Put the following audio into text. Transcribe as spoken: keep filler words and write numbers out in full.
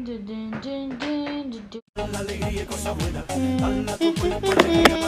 La alegría y cosas buenas, dala tu cuerpo alegría.